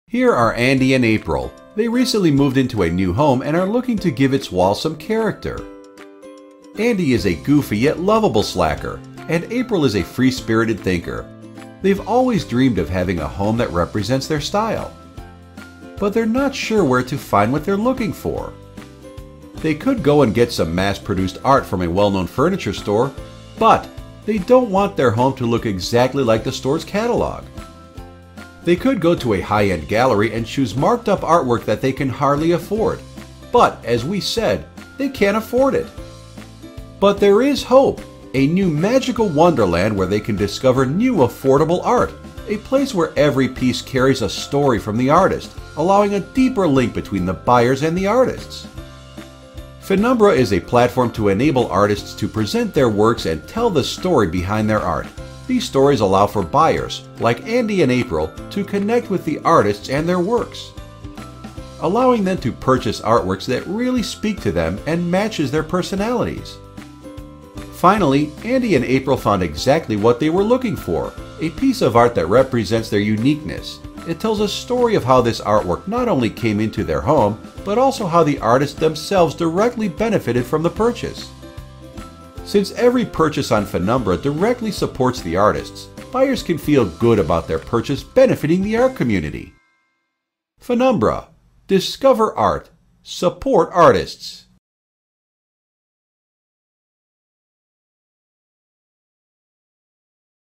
Here are Andy and April. They recently moved into a new home and are looking to give its walls some character. Andy is a goofy yet lovable slacker, and April is a free-spirited thinker. They've always dreamed of having a home that represents their style. But they're not sure where to find what they're looking for. They could go and get some mass-produced art from a well-known furniture store, but they don't want their home to look exactly like the store's catalog. They could go to a high-end gallery and choose marked-up artwork that they can hardly afford. But, as we said, they can't afford it. But there is hope, a new magical wonderland where they can discover new affordable art, a place where every piece carries a story from the artist, allowing a deeper link between the buyers and the artists. Fenumbra is a platform to enable artists to present their works and tell the story behind their art. These stories allow for buyers, like Andy and April, to connect with the artists and their works, allowing them to purchase artworks that really speak to them and matches their personalities. Finally, Andy and April found exactly what they were looking for, a piece of art that represents their uniqueness. It tells a story of how this artwork not only came into their home, but also how the artists themselves directly benefited from the purchase. Since every purchase on Fenumbra directly supports the artists, buyers can feel good about their purchase benefiting the art community. Fenumbra. Discover art. Support artists.